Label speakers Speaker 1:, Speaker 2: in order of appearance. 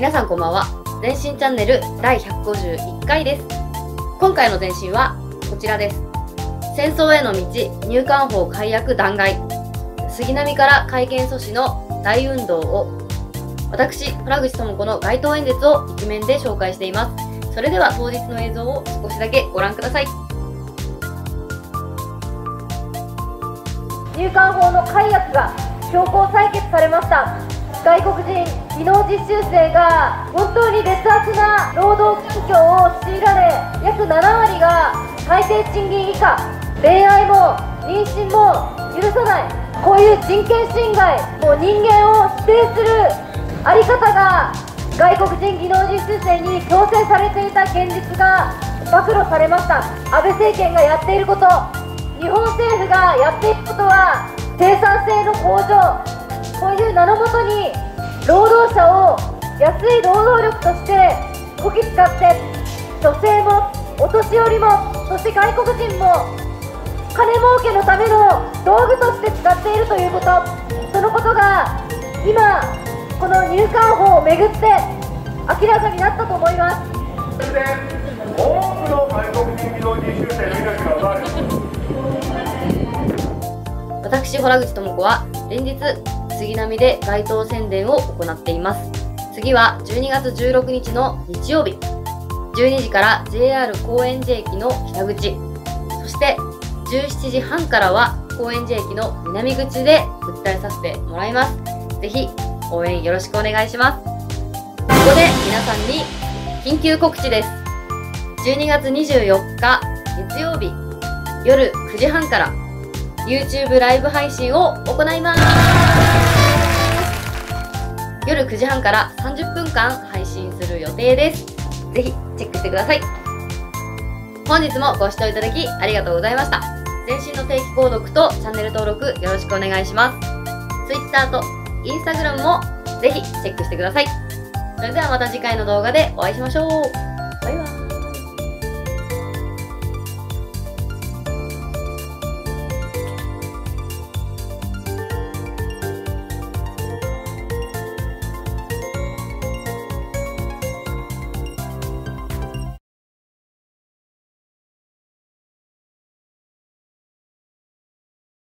Speaker 1: 皆さんこんばんは。前進チャンネル第151回です。今回の前進はこちらです。戦争への道、入管法改悪弾劾、杉並から改憲阻止の大運動を、私、原口智子の街頭演説を一面で紹介しています。それでは当日の映像を少しだけご覧ください。
Speaker 2: 入管法の改悪が強行採決されました。外国人技能実習生が本当に劣悪な労働環境を強いられ、約7割が最低賃金以下、恋愛も妊娠も許さない、こういう人権侵害、もう人間を否定するあり方が外国人技能実習生に強制されていた現実が暴露されました。安倍政権がやっていること、日本政府がやっていることは生産性の向上、こういう名のもとに労働者を安い労働力としてこき使って、女性もお年寄りもそして外国人も金儲けのための道具として使っているということ、そのことが今この入管法をめぐって明らかになったと思います。
Speaker 3: 多くの外国人技能実習生の命が奪われる。
Speaker 1: 私、原口智子は連日杉並で街頭宣伝を行っています。次は12月16日の日曜日、12時から JR 高円寺駅の北口、そして17時半からは高円寺駅の南口で訴えさせてもらいます。ぜひ応援よろしくお願いします。ここで皆さんに緊急告知です。12月24日月曜日夜9時半から YouTube ライブ配信を行います。夜9時半から30分間配信する予定です。ぜひチェックしてください。本日もご視聴いただきありがとうございました。前進の定期購読とチャンネル登録よろしくお願いします。Twitter と Instagram もぜひチェックしてください。それではまた次回の動画でお会いしましょう。